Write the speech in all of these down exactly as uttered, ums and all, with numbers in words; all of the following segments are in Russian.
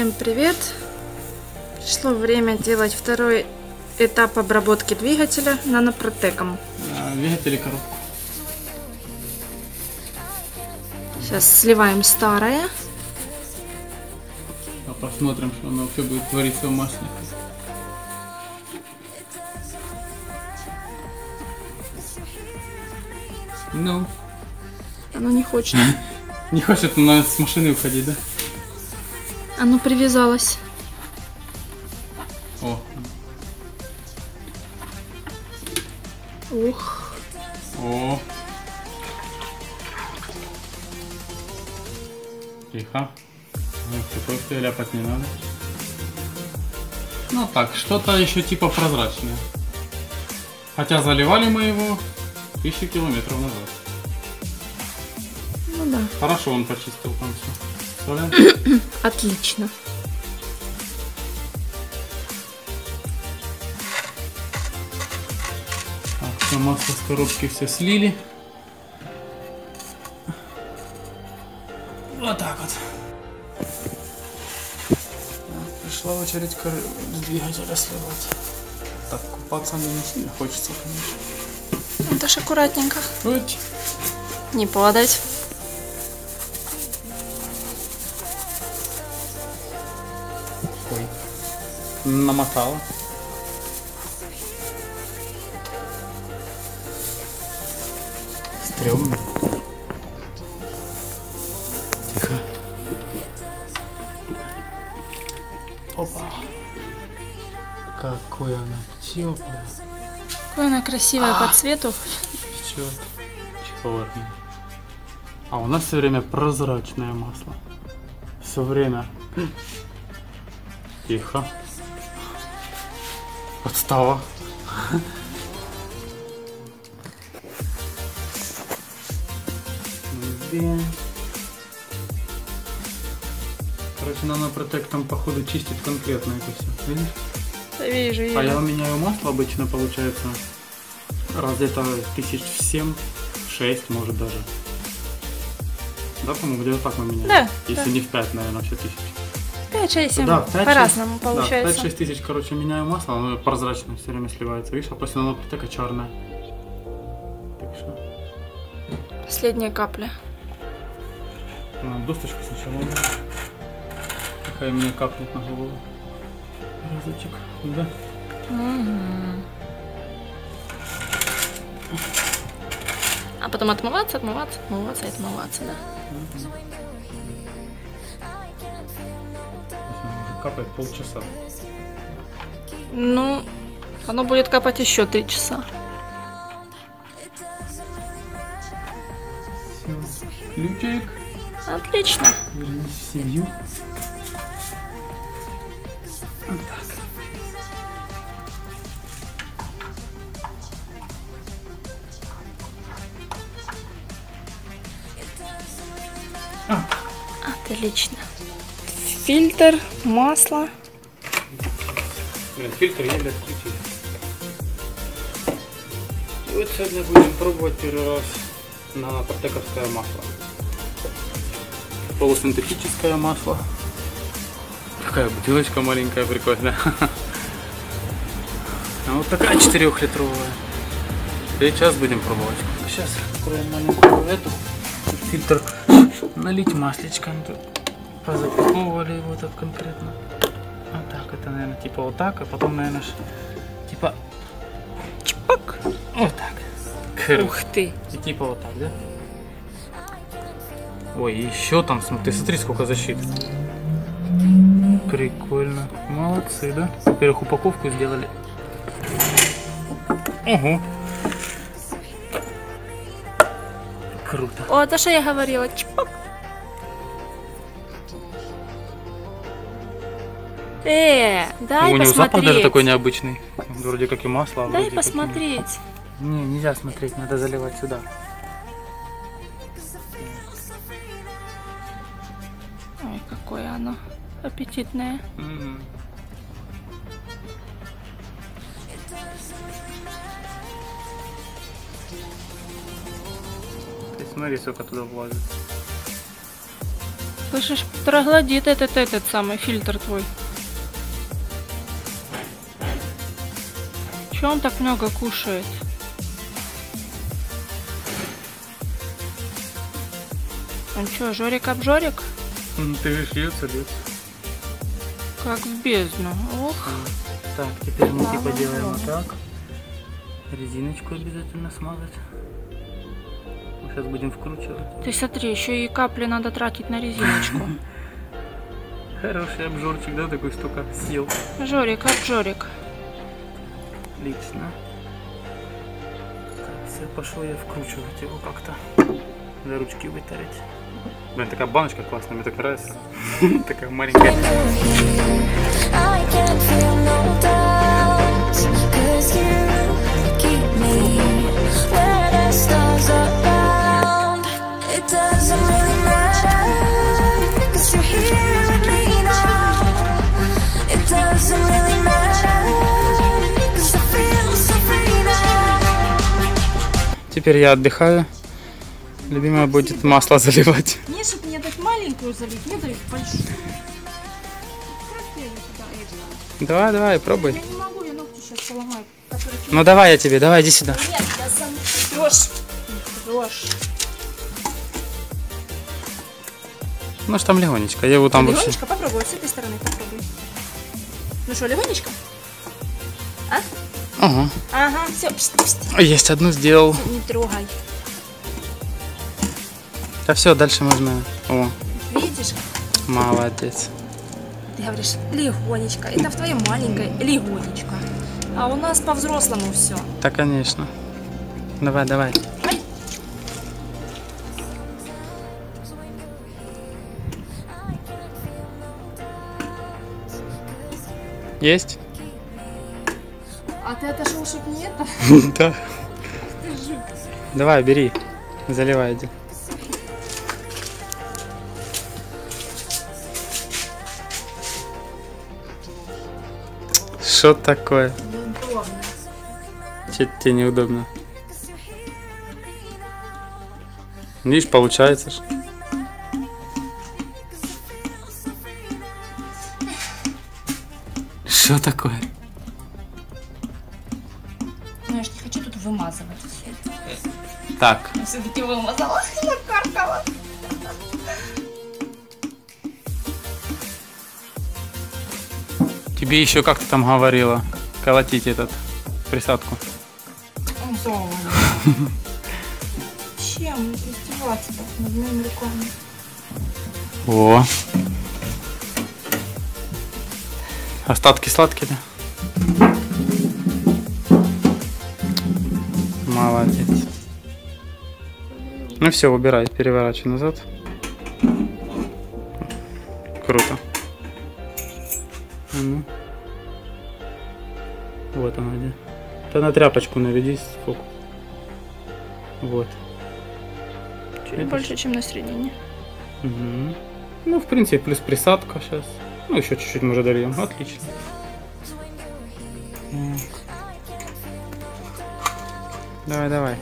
Всем привет! Пришло время делать второй этап обработки двигателя нанопротеком. А, двигатель и коробку. Сейчас сливаем старое. А посмотрим, что оно вообще будет твориться в масле. Ну. Оно не хочет. Не хочет на с машины уходить, да? Оно привязалось. О. Ух. О. Тихо. Такой ляпать не надо. Ну так, что-то еще типа прозрачное. Хотя заливали мы его тысячи километров назад. Ну да. Хорошо он почистил там все. Отлично. Так, все масло с коробки все слили. Вот так вот. Пришла очередь двигателя сливать. Так, купаться мне не сильно хочется, конечно. Это ж аккуратненько. Ой. Не падать. Ой. Намотала. Стрёмно. Тихо. Опа. Какой она теплая. Какое она красивое по цвету. Черт. Черный. А у нас все время прозрачное масло. Все время. Тихо. Подстава. Короче, нанопротек там походу чистит конкретно это все. Видишь? Да, вижу, вижу. А я меняю масло обычно, получается, раз где-то тысяч в семь, шесть, может даже. Да, по-моему, где-то так мы меняем. Да. Если да. не в пять, наверное, вообще тысяч. пять шесть семь. Да, по-разному получается. Да, пять-шесть тысяч, короче, меняю масло, оно прозрачное все время сливается. Видишь, а после нанопротека черное. Так что... Последняя капля. А, досточку сначала. Какая мне капнет на голову. Разочек, да? Угу. А потом отмываться, отмываться, отмываться и отмываться, да? Угу. Капает полчаса. Ну, оно будет капать еще три часа. Все. Ключик. Отлично. Вернись в семью. Вот так. А. Отлично. Фильтр, масло. Блин, фильтр еле отключили. И вот сегодня будем пробовать первый раз нанопротековское масло. Полусинтетическое масло. Такая бутылочка маленькая, прикольная. А вот такая четырехлитровая. Сейчас будем пробовать. Сейчас откроем маленькую эту. Фильтр. Налить маслечко. Позапаковывали его так конкретно. Вот так. Это, наверное, типа вот так. А потом, наверное, типа чпок. Вот так. Короче. Ух ты. И типа вот так, да? Ой, еще там, смотри, смотри, сколько защиты. Прикольно. Молодцы, да? Во-первых, упаковку сделали. Ого. Круто. О, то, что я говорила. Чпок. Э, дай У него запах посмотреть. даже такой необычный. Вроде как и масло. А Дай вроде посмотреть. и... Не, нельзя смотреть, надо заливать сюда. Ой, какое оно аппетитное. Mm-hmm. Ты смотри, сколько туда влазит. Слышишь, троглодит этот, этот самый фильтр твой. Чё он так много кушает? Он чё, Жорик-обжорик? Ты видишь, льется, льется. Как в бездну. Ох. Так, теперь мы типа делаем вот так. Резиночку обязательно смазать. Мы сейчас будем вкручивать. Ты смотри, еще и капли надо тратить на резиночку. Хороший обжорчик, да, такой столько сил. Жорик, обжорик. Отлично. Так, все, пошел я вкручивать его как-то. За ручки вытарить. Блин, такая баночка классная, мне так нравится. Такая маленькая. Теперь я отдыхаю. Любимая будет масло заливать. Не, чтобы мне дать маленькую залить, мне дают большую. Давай, давай, пробуй. Я не могу, я ногти сейчас поломаю. Ну давай я тебе, давай, иди сюда. Нет, я сам трешь. Трешь. Ну что там легонечко, я его там вообще... Легонечко, попробуй, вот с этой стороны попробуй. Ну что, легонечко? А? Ага. Ага, все, пшт, пшт. Есть, одну сделал. Не трогай. Да все, дальше можно... О, Видишь? молодец. Ты говоришь, легонечко. Это в твоей маленькой легонечко. А у нас по-взрослому все. Да, конечно. Давай, давай. Ай. Есть? А ты отошел, чтобы не это? Да. Давай, бери. Заливай, иди. Что такое? Неудобно. Че тебе неудобно? Видишь, получается ж. Что такое? Ну я ж не хочу тут вымазывать все. Так. Я все-таки вымазала. Накаркала. Тебе еще как ты там говорила колотить этот присадку? Чем издеваться так над моими руками? О. Остатки сладкие, да? Молодец. Ну все, убирай, переворачивай назад. Круто. Ну. Вот она где. Да на тряпочку наведи фокус. Вот. Чуть больше, чем на середине. Угу. Ну, в принципе, плюс присадка сейчас. Ну, еще чуть-чуть мы уже дольем. Отлично. Давай, давай.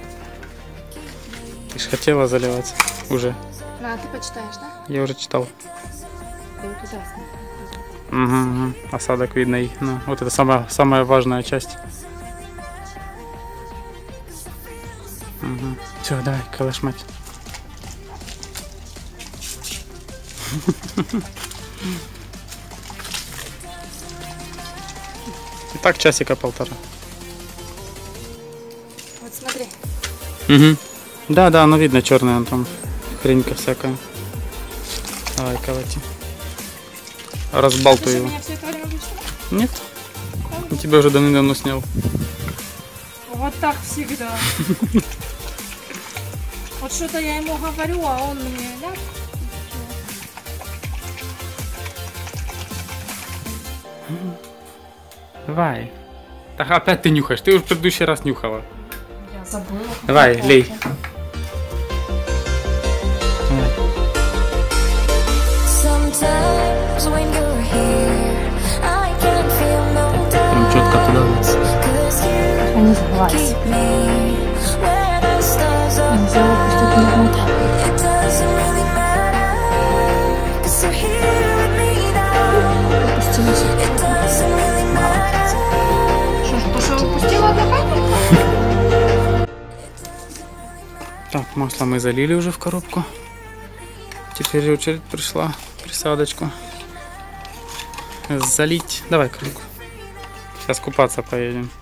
Ты же хотела заливать уже. А, ты почитаешь, да? Я уже читал. Да вот туда Угу, угу. Осадок видно. И, ну, вот это самая, самая важная часть. Угу. Все, давай, калашмать. И так часика полтора. Вот смотри. Угу. Да, да, ну видно черная, он там хренька всякая. Давай, колоти. Разбалтывай его. Меня все это время обучила? Нет. Я тебя уже давно снял. Вот так всегда. Вот что-то я ему говорю, а он мне ляп. Давай. Так опять ты нюхаешь. Ты уже в предыдущий раз нюхала. Я забыла. Давай, лей. Прям четко туда. Не сглазь. Нельзя выпустить минуту. Так, масло мы залили уже в коробку. Теперь очередь пришла присадочку залить. Давай круг. Сейчас купаться поедем.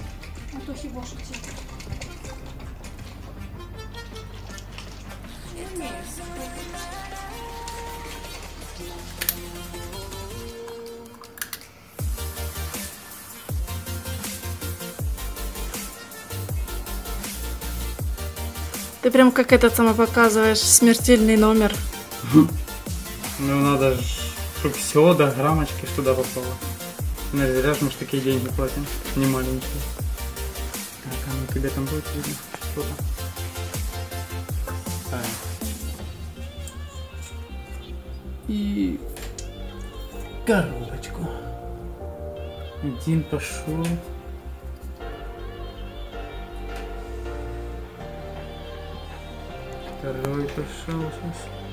Ты прям как этот самый показываешь смертельный номер. Ну надо же, чтобы все до граммочки туда попало. Не зря же мы ж такие деньги платим, не маленькие. Так, а ну тебе там будет видно что-то. Так. И коробочку. Один пошел. Второй пошел сейчас.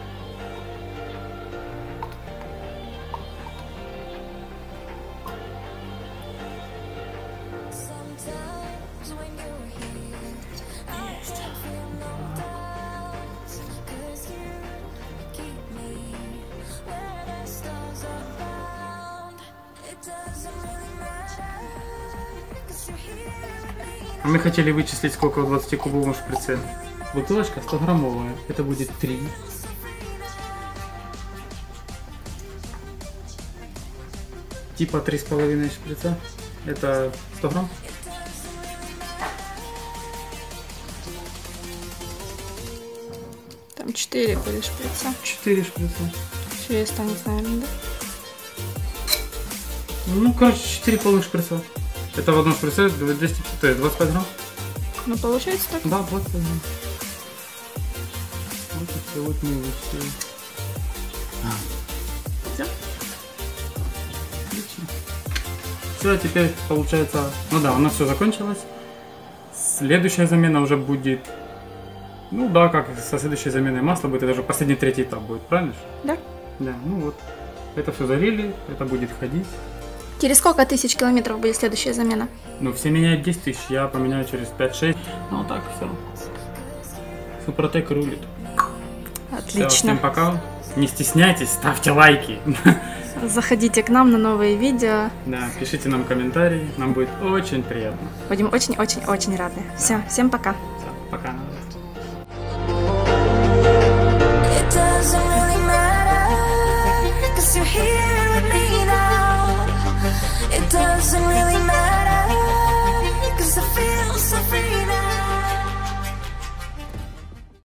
Мы хотели вычислить, сколько в двадцатикубовом шприце. Бутылочка сто граммовая, это будет три. Типа три с половиной шприца. Это сто грамм. Там четыре были шприца. четыре шприца. Еще есть, наверное, да? Ну, короче, четыре полных шприца. Это в одном шприце двести, то есть двадцать пять грамм. Ну, получается так? Да, двадцать пять грамм. Вот и все, вот мы вычислили. Все? Отлично. Все, теперь получается, ну да, у нас все закончилось. Следующая замена уже будет, ну да, как со следующей заменой масла будет, это уже последний третий этап будет, правильно? Да. Да, ну вот. Это все залили, это будет ходить. Через сколько тысяч километров будет следующая замена? Ну, все меняют десять тысяч, я поменяю через пять-шесть. Ну, так, все. Супротек рулит. Отлично. Все, всем пока. Не стесняйтесь, ставьте лайки. Заходите к нам на новые видео. Да, пишите нам комментарии, нам будет очень приятно. Будем очень-очень-очень рады. Все, всем пока. Все, пока.